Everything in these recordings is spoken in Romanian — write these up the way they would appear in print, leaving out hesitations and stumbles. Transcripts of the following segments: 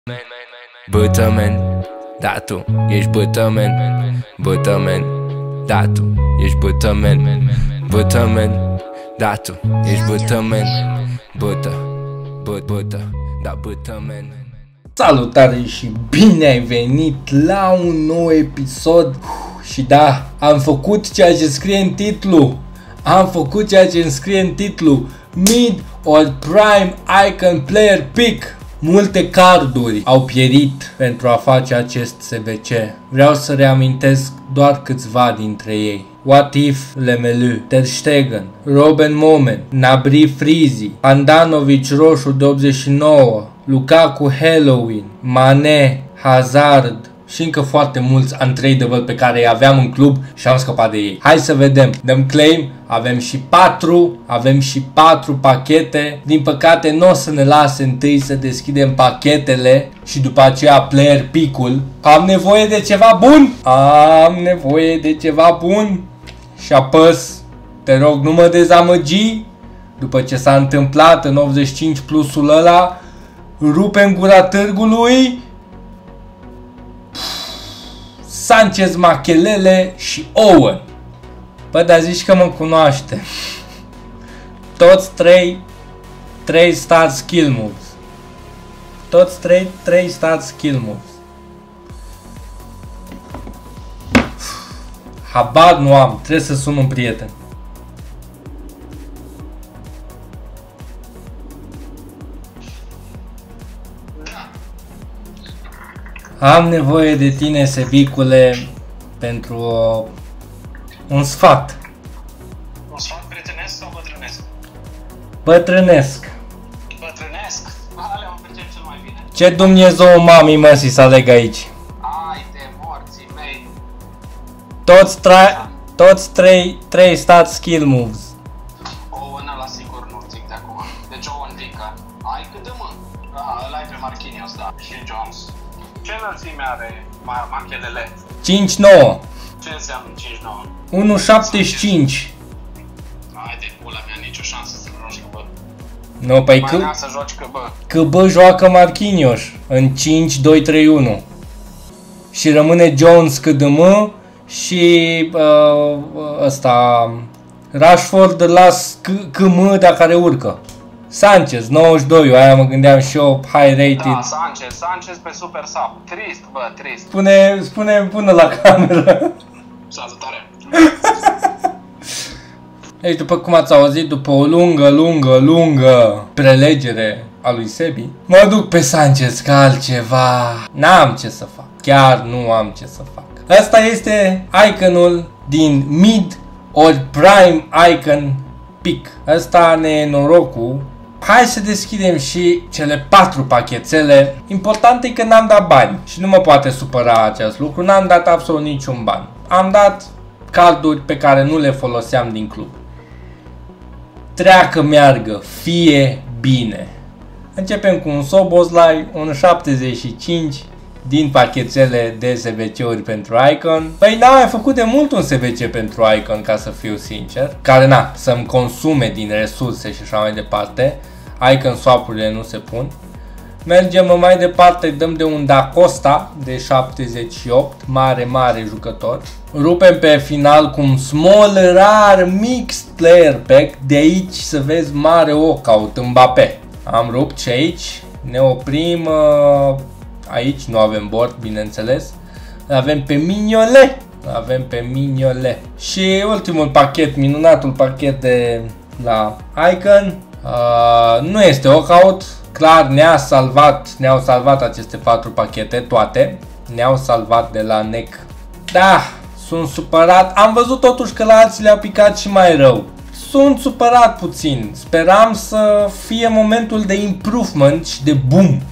Bătămen, da tu ești bătămen. Bătămen, da tu ești bătămen. Bătămen, da tu ești bătămen. Bătă, da bătămen. Salutare și bine ai venit la un nou episod. Și da, am făcut ceea ce scrie în titlu. Mid or Prime Icon Player Pick. Multe carduri au pierit pentru a face acest SBC. Vreau să reamintesc doar câțiva dintre ei. What If Lemelu, Ter Stegen, Robben Momen, Gnabry Frizi, Handanovic roșu de 89, Lukaku Halloween, Mane, Hazard și încă foarte mulți untradable pe care îi aveam în club și am scăpat de ei. Hai să vedem. Dăm claim. Avem și 4 pachete. Din păcate nu o să ne lase întâi să deschidem pachetele și după aceea player pick-ul. Am nevoie de ceva bun. Și apăs. Te rog, nu mă dezamăgi. După ce s-a întâmplat în 85 plusul ăla, rupem gura târgului. Sanchez, Makelele și Owen. Bă, dar zici că mă cunoaște. Toți 3 start skill moves. Toți 3 start skill moves. Habar nu am, trebuie să sun un prieten. Am nevoie de tine, Sebicule, pentru un sfat. Un sfat prietenesc sau bătrânesc? Bătrânesc. Bătrânesc? Alea mă percep cel mai bine. Ce Dumnezeu mami măsii să aleg aici? Ai de morții mei. Toți 3 stat skill moves. Owen ăla sigur nu zic de acum. Deci Owen Vica. Ai cât de mă? Ăla e pe Marquinhos, da. Și Jones. Ce înălțime are Makelele? 5-9. Ce înseamnă 5-9? 1,75. Hai de pula mea, nicio șansă să joci cu bă. Nu, păi Mai nea să joci cu bă. că bă joacă Marquinhos în 5-2-3-1. Și rămâne Jones cât și ăsta Rashford las câmă dacă care urcă. Sanchez 92, aia mă gândeam și eu, high rated. Da, Sanchez pe super sub. Trist, bă, trist. Spune până la cameră. Salutare. Deci după cum ați auzit, după o lungă prelegere a lui Sebi, mă duc pe Sanchez ca altceva. N-am ce să fac. Chiar nu am ce să fac. Asta este iconul din Mid or Prime Icon Pick. Asta ne e norocul. Hai să deschidem și cele 4 pachetele. Important e că n-am dat bani și nu mă poate supăra acest lucru. N-am dat absolut niciun ban. Am dat carduri pe care nu le foloseam din club. Treacă meargă, fie bine. Începem cu un Szoboszlai, un 75 din pachetele de SBC-uri pentru Icon. Păi n-am mai făcut de mult un SBC pentru Icon, ca să fiu sincer, care să-mi consume din resurse și așa mai departe. Icon swap-urile nu se pun. Mergem mai departe, dăm de un Da Costa de 78, mare jucător. Rupem pe final cu un small rar mixed player pack, de aici să vezi mare walkout Mbappé. Am rupt și aici, ne oprim, aici nu avem board, bineînțeles. Avem pe Mignolet. Și ultimul pachet, minunatul pachet de la Icon. Nu este walkout. Clar ne-au salvat aceste 4 pachete, toate. Ne-au salvat de la NEC. Da, sunt supărat. Am văzut totuși că la alții le-a picat și mai rău. Sunt supărat puțin. Speram să fie momentul de improvement și de boom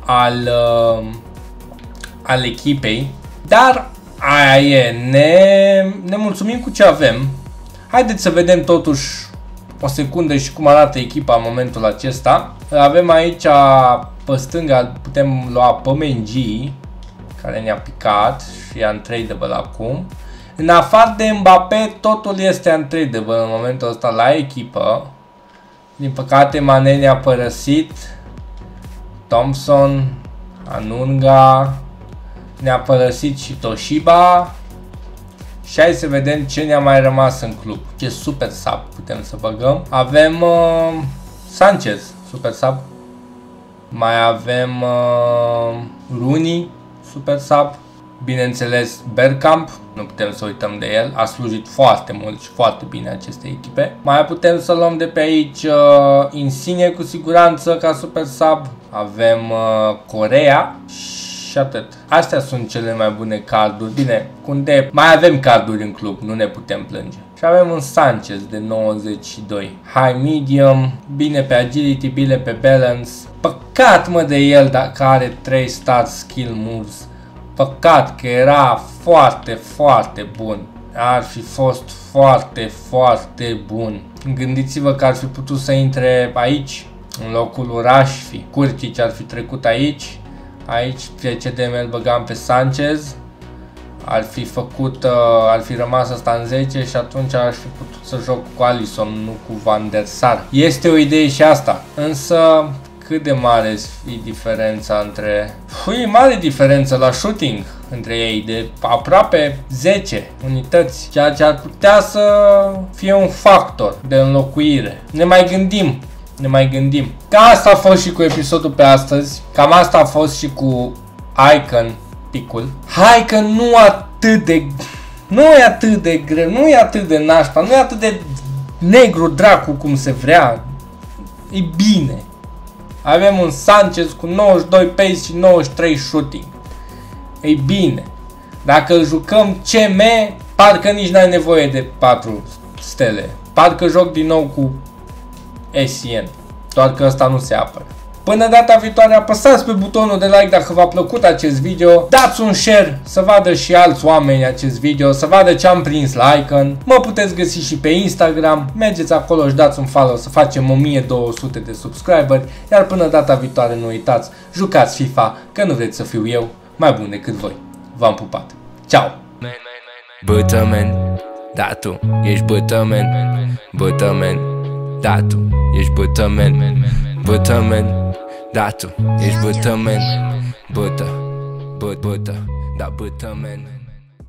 al echipei. Dar aia e. Ne mulțumim cu ce avem. Haideți să vedem totuși o secundă și cum arată echipa în momentul acesta. Avem aici pe stânga, putem lua pe Mengi, care ne-a picat și e untradable acum. În afară de Mbappé, totul este untradable în momentul ăsta la echipă. Din păcate Mane ne-a părăsit. Thompson, Anunga. Ne-a părăsit și Toshiba. Și hai să vedem ce ne-a mai rămas în club. Ce super sub putem să băgăm. Avem Sanchez, super sub. Mai avem Rooney, super sub. Bineînțeles Bergkamp, nu putem să uităm de el. A slujit foarte mult și foarte bine aceste echipe. Mai putem să luăm de pe aici Insigne cu siguranță ca super sub. Avem Corea și atât. Astea sunt cele mai bune carduri. Bine, Koundé, mai avem carduri în club, nu ne putem plânge. Și avem un Sanchez de 92. High medium, bine pe agility, bine pe balance. Păcat mă de el dacă are 3 star skill moves. Păcat că era foarte, foarte bun. Ar fi fost foarte, foarte bun. Gândiți-vă că ar fi putut să intre aici, în locul lui Rashfi. Curtic ar fi trecut aici. Aici pe CDM îl băgam pe Sanchez. Ar fi rămas asta în 10 și atunci ar fi putut să joc cu Alisson, nu cu Van der Sar. Este o idee și asta, însă cât de mare e diferența între... E mare diferență la shooting între ei, de aproape 10 unități, ceea ce ar putea să fie un factor de înlocuire. Ne mai gândim. Ca asta a fost și cu episodul pe astăzi, cam asta a fost și cu Icon picul. Hai că nu e atât de greu, nu e atât de nașpa, nu e atât de negru dracu cum se vrea. E bine. Avem un Sanchez cu 92 pace și 93 shooting. E bine. Dacă îl jucăm CM, parcă nici n-ai nevoie de 4 stele. Parcă joc din nou cu SN. Doar că ăsta nu se apără. Până data viitoare, apăsați pe butonul de like dacă v-a plăcut acest video, dați un share să vadă și alți oameni acest video, să vadă ce am prins la Icon. Mă puteți găsi și pe Instagram, mergeți acolo și dați un follow să facem 1200 de subscriberi, iar până data viitoare nu uitați, jucați FIFA, că nu vreți să fiu eu mai bun decât voi. V-am pupat. Ciao! Bătămen, da tu ești bătămen. Bătămen, da tu ești bătămen. Bătămen, da tu ești bătămen. Bătă, da bătămen.